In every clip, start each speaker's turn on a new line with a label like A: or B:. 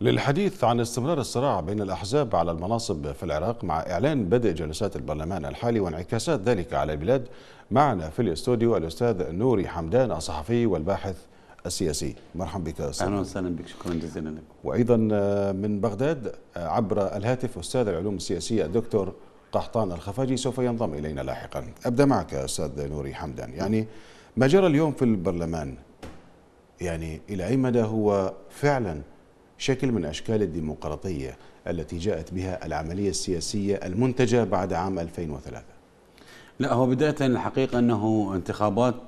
A: للحديث عن استمرار الصراع بين الأحزاب على المناصب في العراق مع إعلان بدء جلسات البرلمان الحالي وانعكاسات ذلك على البلاد، معنا في الاستوديو الأستاذ نوري حمدان الصحفي والباحث السياسي. مرحبا بك أستاذ.
B: أهلا وسهلا بك، شكرا جزيلا لك.
A: وأيضا من بغداد عبر الهاتف أستاذ العلوم السياسية الدكتور قحطان الخفاجي سوف ينضم إلينا لاحقا. أبدأ معك أستاذ نوري حمدان، يعني ما جرى اليوم في البرلمان يعني إلى أي مدى هو فعلا شكل من أشكال الديمقراطية التي جاءت بها العملية السياسية المنتجة بعد عام 2003؟
B: لا، هو بداية الحقيقة أنه انتخابات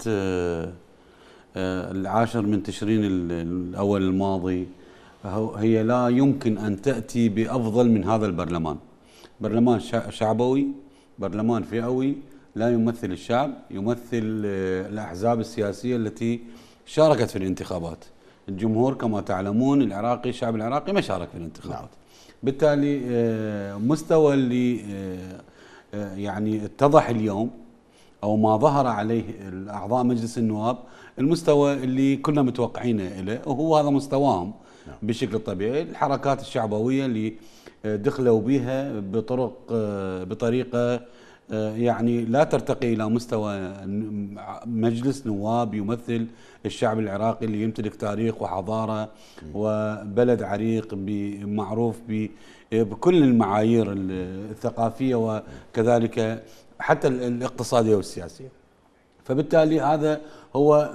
B: العاشر من تشرين الأول الماضي هي لا يمكن أن تأتي بأفضل من هذا البرلمان. برلمان شعبوي، برلمان فئوي، لا يمثل الشعب، يمثل الأحزاب السياسية التي شاركت في الانتخابات. الجمهور كما تعلمون العراقي، الشعب العراقي ما شارك في الانتخابات. نعم. بالتالي مستوى اللي يعني اتضح اليوم أو ما ظهر عليه أعضاء مجلس النواب، المستوى اللي كنا متوقعينه له، وهو هذا مستواهم. نعم. بشكل طبيعي الحركات الشعبوية اللي دخلوا بها بطريقة يعني لا ترتقي إلى مستوى مجلس نواب يمثل الشعب العراقي اللي يمتلك تاريخ وحضارة وبلد عريق معروف بكل المعايير الثقافية وكذلك حتى الاقتصادية والسياسية. فبالتالي هذا هو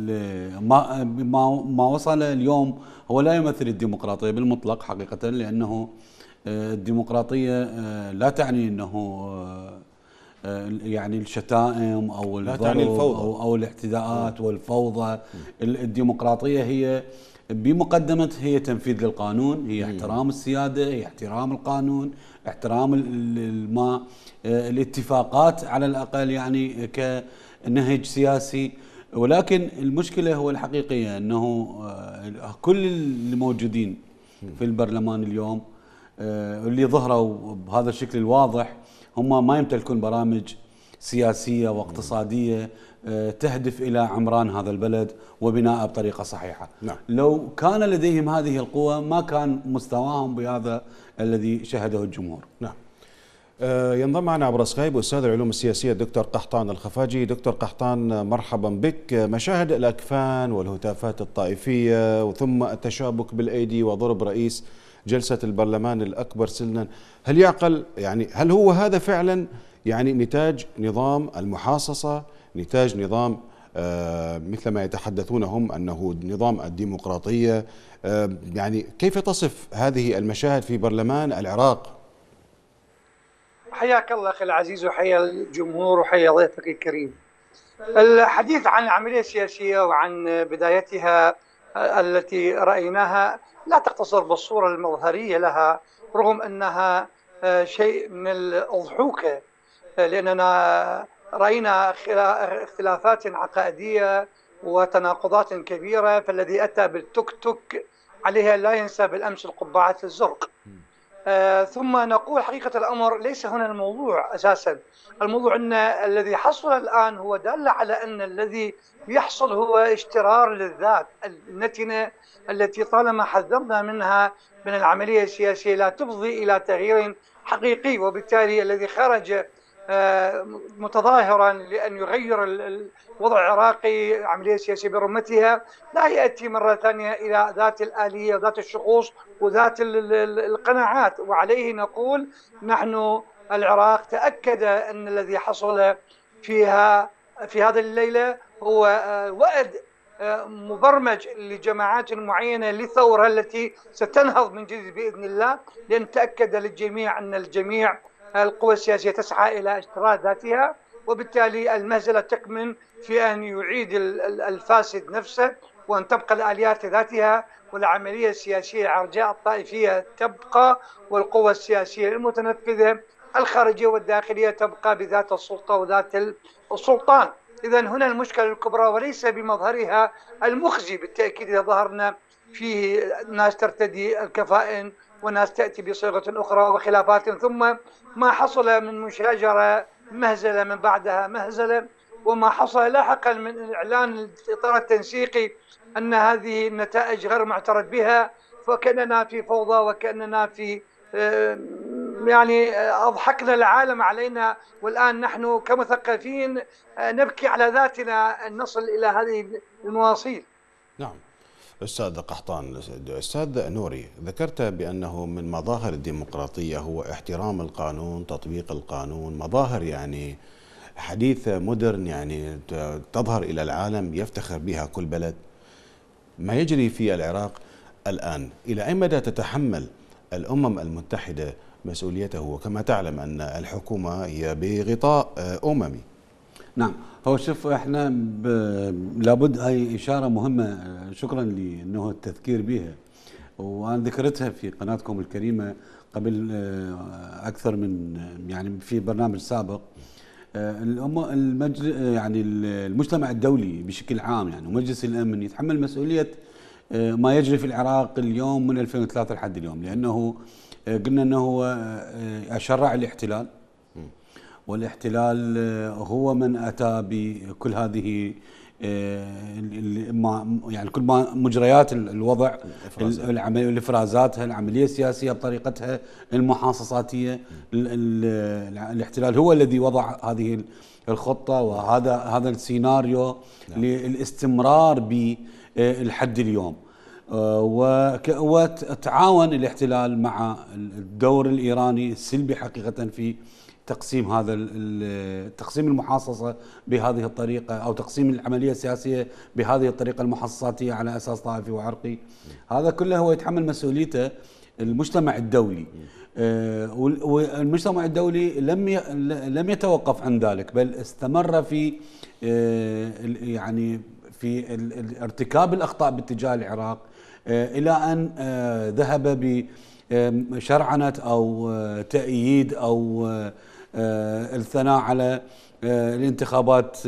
B: ما وصل اليوم هو لا يمثل الديمقراطية بالمطلق حقيقة، لأنه الديمقراطية لا تعني أنه يعني الشتائم أو الضرب أو الاعتداءات والفوضى. الديمقراطية هي بمقدمة هي تنفيذ للقانون، هي احترام السيادة، هي احترام القانون، احترام الاتفاقات على الأقل يعني كنهج سياسي. ولكن المشكلة هو الحقيقية أنه كل الموجودين في البرلمان اليوم اللي ظهروا بهذا الشكل الواضح هم ما يمتلكون برامج سياسية واقتصادية تهدف إلى عمران هذا البلد وبناءه بطريقة صحيحة. نعم. لو كان لديهم هذه القوة ما كان مستواهم بهذا الذي شهده الجمهور.
A: نعم. ينضم معنا عبر سكايب أستاذ العلوم السياسية الدكتور قحطان الخفاجي. دكتور قحطان مرحبا بك. مشاهد الأكفان والهتافات الطائفية وثم التشابك بالأيدي وضرب رئيس جلسة البرلمان الأكبر سنا، هل يعقل يعني هل هو هذا فعلا يعني نتاج نظام المحاصصة، نتاج نظام مثل ما يتحدثون هم أنه نظام الديمقراطية؟ يعني كيف تصف هذه المشاهد في برلمان العراق؟
C: حياك الله أخي العزيز وحيا الجمهور وحيا ضيفك الكريم. الحديث عن العملية السياسية وعن بدايتها التي رأيناها لا تقتصر بالصورة المظهرية لها، رغم أنها شيء من الأضحوكة، لأننا رأينا اختلافات عقائدية وتناقضات كبيرة. فالذي أتى بالتوك توك عليها لا ينسى بالأمس القبعات الزرق. ثم نقول حقيقة الأمر ليس هنا الموضوع أساسا. الموضوع أن الذي حصل الآن هو دال على أن الذي يحصل هو اشترار للذات النتنة التي طالما حذرنا منها من العملية السياسية لا تفضي إلى تغيير حقيقي. وبالتالي الذي خرج متظاهرا لأن يغير الوضع العراقي عملية سياسية برمتها لا يأتي مرة ثانية إلى ذات الآلية وذات الشخوص وذات القناعات. وعليه نقول نحن العراق تأكد أن الذي حصل في هذه الليلة هو وعد مبرمج لجماعات معينة للثورة التي ستنهض من جديد بإذن الله، لأن تأكد للجميع أن الجميع القوى السياسية تسعى إلى اشتراء ذاتها، وبالتالي المهزلة تكمن في أن يعيد الفاسد نفسه وأن تبقى الآليات ذاتها والعملية السياسية العرجاء الطائفية تبقى، والقوى السياسية المتنفذة الخارجية والداخلية تبقى بذات السلطة وذات السلطان. إذن هنا المشكلة الكبرى وليس بمظهرها المخزي. بالتأكيد إذا ظهرنا فيه ناس ترتدي الكفائن وناس تأتي بصيغة أخرى وخلافات، ثم ما حصل من مشاجرة مهزلة من بعدها مهزلة، وما حصل لاحقا من إعلان الإطار التنسيقي أن هذه النتائج غير معترف بها، وكأننا في فوضى، وكأننا في يعني أضحكنا العالم علينا، والآن نحن كمثقفين نبكي على ذاتنا أن نصل إلى هذه المواصيل.
A: نعم. أستاذ قحطان، أستاذ نوري، ذكرت بأنه من مظاهر الديمقراطية هو احترام القانون، تطبيق القانون، مظاهر يعني حديثة مودرن يعني تظهر إلى العالم يفتخر بها كل بلد. ما يجري في العراق الآن إلى أي مدى تتحمل الأمم المتحدة مسؤوليته؟ وكما تعلم أن الحكومة هي بغطاء أممي.
B: نعم، هو شوف احنا لابد هاي اشاره مهمه، شكرا لانه التذكير بها، وانا ذكرتها في قناتكم الكريمه قبل اكثر من يعني في برنامج سابق. يعني المجتمع الدولي بشكل عام يعني ومجلس الامن يتحمل مسؤوليه ما يجري في العراق اليوم من 2003 لحد اليوم، لانه قلنا انه هو شرع الاحتلال، والاحتلال هو من اتى بكل هذه يعني كل ما مجريات الوضع، الافرازات، العمليه السياسيه بطريقتها المحاصصاتيه. الاحتلال هو الذي وضع هذه الخطه وهذا السيناريو للاستمرار بالحد اليوم. وتعاون الاحتلال مع الدور الايراني السلبي حقيقه في تقسيم تقسيم المحاصصه بهذه الطريقه، او تقسيم العمليه السياسيه بهذه الطريقه المحاصصاتيه على اساس طائفي وعرقي. هذا كله هو يتحمل مسؤوليته المجتمع الدولي. والمجتمع الدولي لم يتوقف عن ذلك، بل استمر في يعني في ارتكاب الاخطاء باتجاه العراق الى ان ذهب بشرعنه او تأييد او الثناء على الانتخابات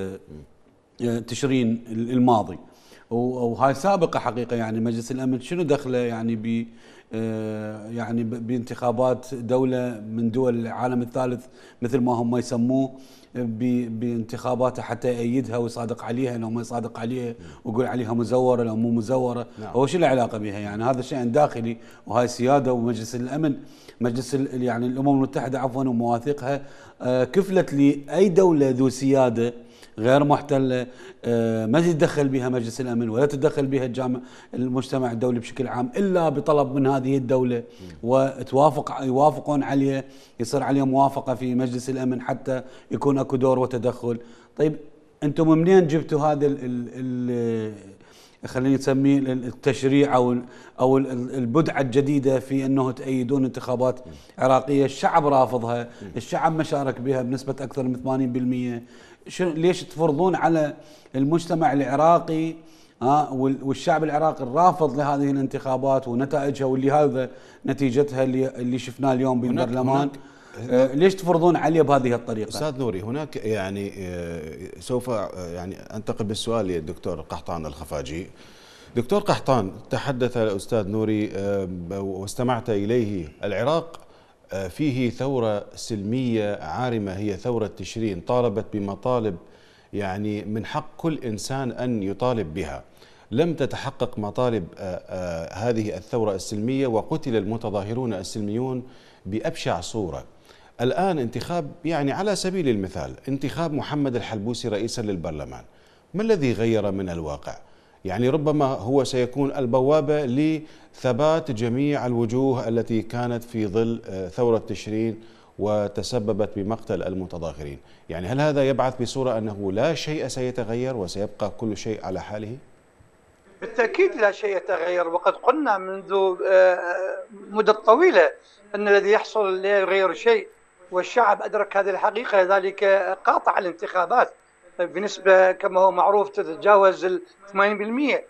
B: تشرين الماضي. وهاي سابقه حقيقه، يعني مجلس الامن شنو دخله يعني يعني بانتخابات دوله من دول العالم الثالث مثل ما هم يسموه، بانتخاباته حتى يأيدها ويصادق عليها لو ما يصادق عليها، ويقول عليها مزوره لو مو مزوره. نعم. هو شو العلاقه بها؟ يعني هذا شيء داخلي، وهاي سياده. ومجلس الامن مجلس يعني الامم المتحده عفوا ومواثيقها كفلت لاي دوله ذو سياده غير محتله ما تتدخل بها مجلس الامن ولا تتدخل بها المجتمع الدولي بشكل عام الا بطلب من هذه الدوله، يوافقون عليه، يصير عليه موافقه في مجلس الامن حتى يكون اكو دور وتدخل. طيب انتم منين جبتوا هذا خلينا نسميه التشريع او البدعه الجديده في انه تأيدون انتخابات عراقيه الشعب رافضها، الشعب ما شارك بها بنسبه اكثر من 80%؟ ليش تفرضون على المجتمع العراقي والشعب العراقي الرافض لهذه الانتخابات ونتائجها، واللي هذا نتيجتها اللي شفناه اليوم بالبرلمان؟ ليش تفرضون عليه بهذه الطريقه؟
A: استاذ نوري، هناك يعني سوف يعني انتقل بالسؤال للدكتور قحطان الخفاجي. دكتور قحطان، تحدث الأستاذ نوري واستمعت إليه. العراق فيه ثورة سلمية عارمة، هي ثورة تشرين، طالبت بمطالب يعني من حق كل إنسان أن يطالب بها. لم تتحقق مطالب هذه الثورة السلمية، وقتل المتظاهرون السلميون بأبشع صورة. الآن انتخاب، يعني على سبيل المثال انتخاب محمد الحلبوسي رئيسا للبرلمان، ما الذي غير من الواقع؟ يعني ربما هو سيكون البوابة لثبات جميع الوجوه التي كانت في ظل ثورة تشرين وتسببت بمقتل المتظاهرين. يعني هل هذا يبعث بصورة أنه لا شيء سيتغير وسيبقى كل شيء على حاله؟
C: بالتأكيد لا شيء يتغير، وقد قلنا منذ مدة طويلة أن الذي يحصل لا يغير شيء، والشعب أدرك هذه الحقيقة، لذلك قاطع الانتخابات بنسبة كما هو معروف تتجاوز 80%.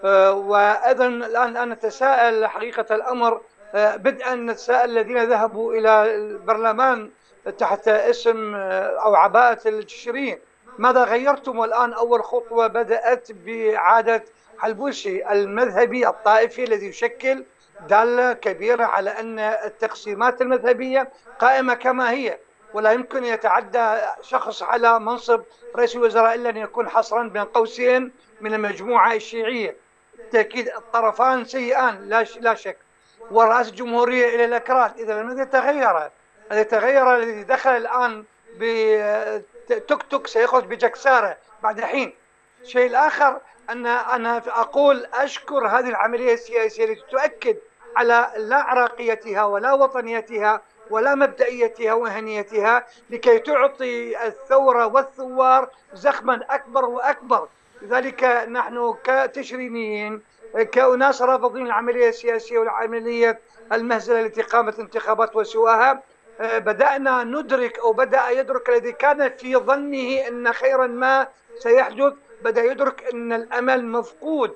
C: وأيضا الآن نتساءل حقيقة الأمر، بدءا نتساءل الذين ذهبوا إلى البرلمان تحت اسم أو عباءة التشرين، ماذا غيرتم؟ والآن أول خطوة بدأت بإعادة حلبوسي المذهبي الطائفي الذي يشكل دالة كبيرة على أن التقسيمات المذهبية قائمة كما هي، ولا يمكن يتعدى شخص على منصب رئيس الوزراء إلا أن يكون حصرا بين قوسين من المجموعة الشيعية. بالتأكيد الطرفان سيئان لا شك، ورئاسة الجمهورية إلى الأكراد. إذا الذي تغير الذي دخل الآن بتوك توك سيخرج بجكسارة بعد حين. الشيء الآخر أنا أقول أشكر هذه العملية السياسية التي تؤكد على لا عراقيتها ولا وطنيتها ولا مبدئيتها وهنيتها، لكي تعطي الثورة والثوار زخما أكبر وأكبر. لذلك نحن كتشرينيين، كأناس رافضين العملية السياسية والعملية المهزلة التي قامت انتخابات وسواها، بدأنا ندرك أو بدأ يدرك الذي كان في ظنه أن خيرا ما سيحدث، بدأ يدرك أن الأمل مفقود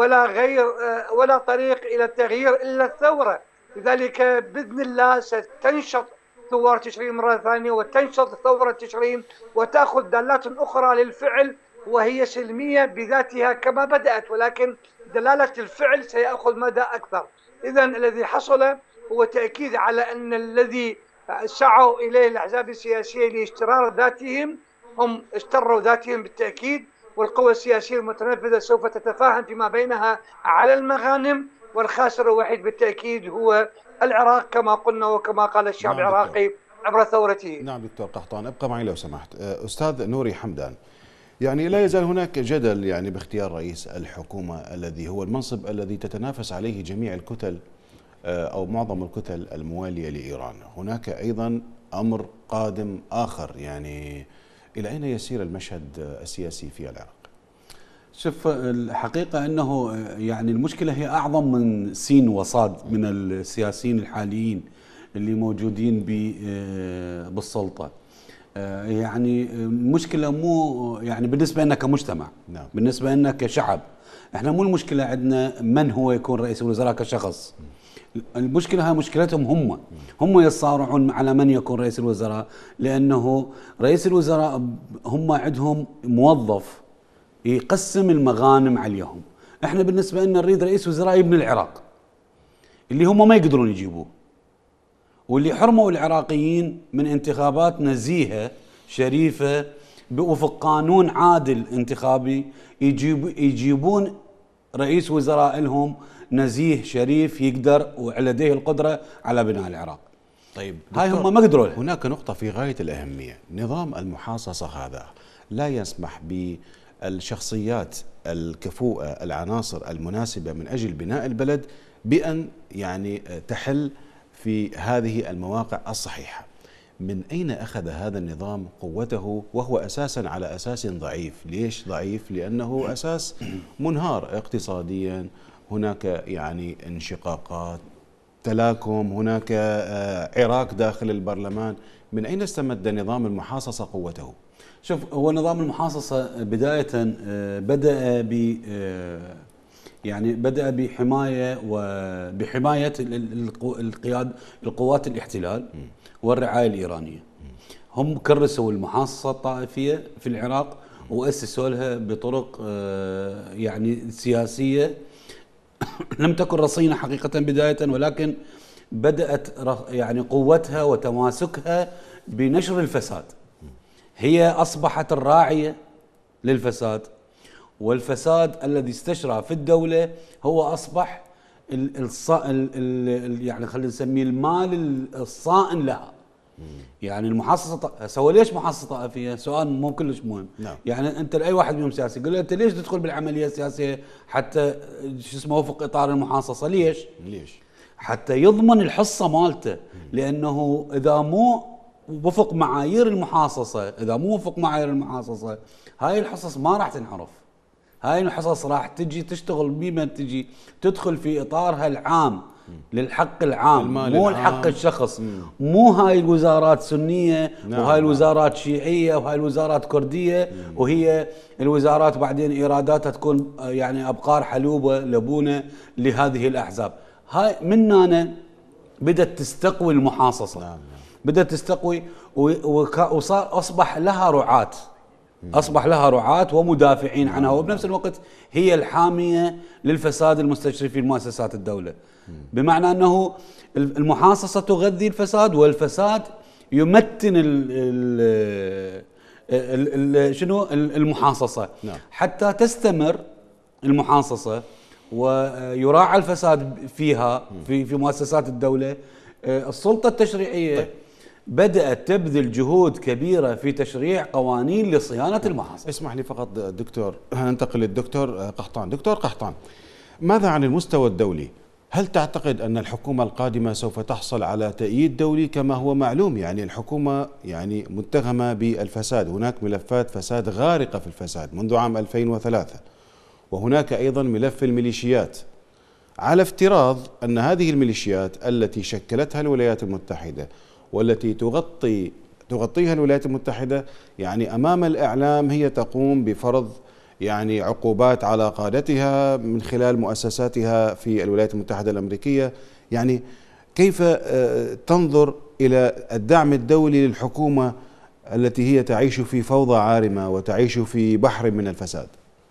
C: ولا طريق إلى التغيير إلا الثورة. لذلك بإذن الله ستنشط ثوار تشرين مرة ثانية، وتنشط ثورة تشرين وتأخذ دلالات أخرى للفعل، وهي سلمية بذاتها كما بدأت، ولكن دلالة الفعل سيأخذ مدى أكثر. إذا الذي حصل هو تأكيد على أن الذي سعوا إليه الأحزاب السياسية لاسترار ذاتهم هم استروا ذاتهم بالتأكيد، والقوى السياسية المتنفذة سوف تتفاهم فيما بينها على المغانم، والخاسر الوحيد بالتأكيد هو العراق كما قلنا وكما قال الشعب العراقي عبر ثورته.
A: نعم دكتور قحطان، ابقى معي لو سمحت. أستاذ نوري حمدان، يعني لا يزال هناك جدل يعني باختيار رئيس الحكومة الذي هو المنصب الذي تتنافس عليه جميع الكتل أو معظم الكتل الموالية لإيران. هناك أيضا أمر قادم آخر، يعني إلى أين يسير المشهد السياسي في العراق؟
B: شوف، الحقيقة أنه يعني المشكلة هي أعظم من سين وصاد من السياسيين الحاليين اللي موجودين بالسلطة. يعني المشكلة مو يعني بالنسبة لنا كمجتمع،
A: نعم.
B: بالنسبة لنا كشعب، احنا مو المشكلة عندنا من هو يكون رئيس الوزراء كشخص. المشكلة هي مشكلتهم هم يتصارعون على من يكون رئيس الوزراء، لأنه رئيس الوزراء هم عندهم موظف يقسم المغانم عليهم. احنا بالنسبة لنا نريد رئيس وزراء يبني العراق اللي هم ما يقدرون يجيبوه، واللي حرموا العراقيين من انتخابات نزيهة شريفة بوفق قانون عادل انتخابي، يجيبون رئيس وزراء لهم نزيه شريف يقدر ولديه القدرة على بناء العراق.
A: طيب
B: هاي هم ما قدروا.
A: هناك نقطة في غاية الأهمية، نظام المحاصصة هذا لا يسمح بالشخصيات الكفؤة العناصر المناسبة من أجل بناء البلد بأن يعني تحل في هذه المواقع الصحيحة. من أين أخذ هذا النظام قوته وهو أساسا على أساس ضعيف؟ ليش ضعيف؟ لأنه أساس منهار اقتصاديا، هناك يعني انشقاقات، تلاكم، هناك عراك داخل البرلمان. من أين استمد نظام المحاصصة قوته؟
B: شوف، هو نظام المحاصصة بداية بدأ بحماية وبحماية القوات الاحتلال والرعاية الإيرانية. هم كرسوا المحاصصة الطائفية في العراق وأسسوا لها بطرق يعني سياسية لم تكن رصينة حقيقة بداية، ولكن بدأت يعني قوتها وتماسكها بنشر الفساد. هي أصبحت الراعية للفساد، والفساد الذي استشرى في الدولة هو أصبح يعني خلينا نسميه المال الصائن لها. يعني المحاصصة سوى ليش محاصصة طائفية؟ سؤال مو كلش مهم.
A: نعم.
B: يعني أنت لأي واحد منهم سياسي قل له أنت ليش تدخل بالعملية السياسية حتى وفق إطار المحاصصة؟ ليش؟ حتى يضمن الحصة مالته، لأنه إذا مو وفق معايير المحاصصة، هاي الحصص ما راح تنعرف. هاي الحصص راح تجي تشتغل بمن تجي تدخل في إطارها العام للحق العام، مو الحق الشخص. مو هاي الوزارات سنية، وهاي الوزارات شيعية، وهاي الوزارات كردية، وهي الوزارات بعدين إيراداتها تكون يعني أبقار حلوبة لبونة لهذه الأحزاب. هاي من هنا بدأت تستقوي المحاصصة. بدأت تستقوي وصار أصبح لها رعاة ومدافعين عنها، وبنفس الوقت هي الحامية للفساد المستشري في مؤسسات الدولة. بمعنى أنه المحاصصة تغذي الفساد، والفساد يمتن المحاصصة. حتى تستمر المحاصصة ويراعى الفساد فيها في مؤسسات الدولة. السلطة التشريعية بدأت تبذل جهود كبيرة في تشريع قوانين لصيانة المحاصيل.
A: اسمح لي فقط دكتور، ننتقل للدكتور قحطان. دكتور قحطان، ماذا عن المستوى الدولي؟ هل تعتقد أن الحكومة القادمة سوف تحصل على تأييد دولي؟ كما هو معلوم يعني الحكومة يعني متهمة بالفساد، هناك ملفات فساد غارقة في الفساد منذ عام 2003، وهناك أيضا ملف الميليشيات، على افتراض أن هذه الميليشيات التي شكلتها الولايات المتحدة والتي تغطيها الولايات المتحدة يعني أمام الإعلام هي تقوم بفرض يعني عقوبات على قادتها من خلال مؤسساتها في الولايات المتحدة الأمريكية. يعني كيف تنظر إلى الدعم الدولي للحكومة التي هي تعيش في فوضى عارمة وتعيش في بحر من الفساد؟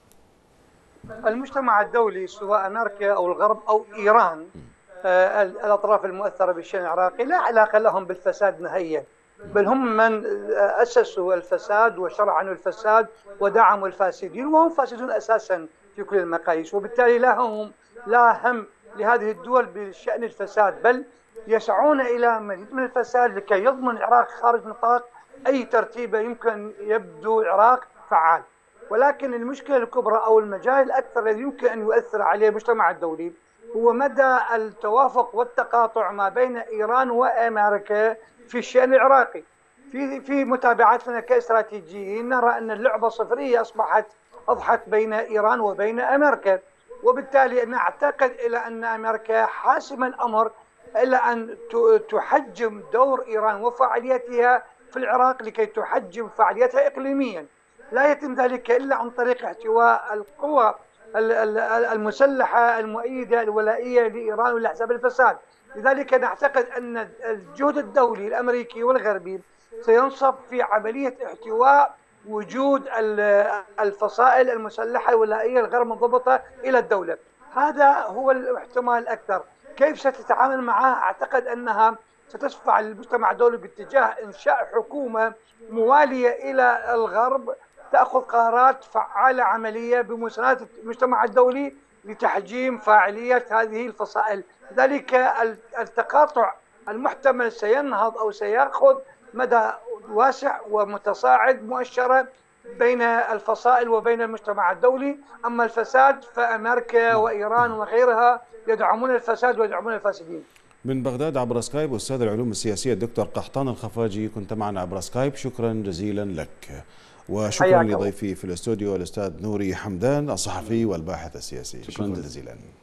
C: المجتمع الدولي سواء أمريكا أو الغرب أو إيران، الأطراف المؤثرة بالشأن العراقي لا علاقة لهم بالفساد نهائيا، بل هم من أسسوا الفساد وشرعنوا الفساد ودعموا الفاسدين، وهم فاسدون أساسا في كل المقاييس، وبالتالي لا هم لهذه الدول بشأن الفساد، بل يسعون إلى مزيد من الفساد لكي يضمن العراق خارج نطاق أي ترتيبة يمكن يبدو العراق فعال. ولكن المشكلة الكبرى أو المجال الأكثر الذي يمكن أن يؤثر عليه المجتمع الدولي هو مدى التوافق والتقاطع ما بين إيران وأمريكا في الشأن العراقي. في متابعتنا كاستراتيجيين نرى أن اللعبة صفرية أصبحت بين إيران وبين أمريكا، وبالتالي نعتقد إلى أن أمريكا حاسم الأمر إلى أن تحجم دور إيران وفعاليتها في العراق لكي تحجم فعاليتها إقليميا. لا يتم ذلك إلا عن طريق احتواء القوى المسلحة المؤيدة الولائية لإيران ولأحزاب الفساد. لذلك نعتقد أن الجهد الدولي الأمريكي والغربي سينصب في عملية احتواء وجود الفصائل المسلحة الولائية الغير منضبطة إلى الدولة. هذا هو الاحتمال الأكثر. كيف ستتعامل معه؟ أعتقد أنها ستدفع المجتمع الدولي باتجاه إنشاء حكومة موالية إلى الغرب تأخذ قرارات فعالة عملية بمساندة المجتمع الدولي لتحجيم فاعلية هذه الفصائل. ذلك التقاطع المحتمل سينهض أو سيأخذ مدى واسع ومتصاعد مؤشرة بين الفصائل وبين المجتمع الدولي. أما الفساد فأمريكا وإيران وغيرها يدعمون الفساد ويدعمون الفاسدين.
A: من بغداد عبر سكايب أستاذ العلوم السياسية الدكتور قحطان الخفاجي، كنت معنا عبر سكايب، شكرا جزيلا لك. وشكرا لضيفي في الاستوديو الأستاذ نوري حمدان الصحفي والباحث السياسي، شكرا جزيلا.